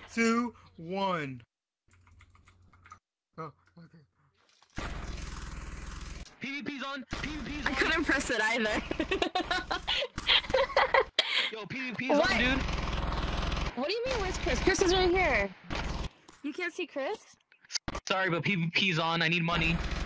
2, 1. Oh, okay. PvP's on. PvP's on. I couldn't press it either. Yo, PvP's on, dude. What do you mean, where's Chris? Chris is right here. You can't see Chris? Sorry, but PvP's on. I need money.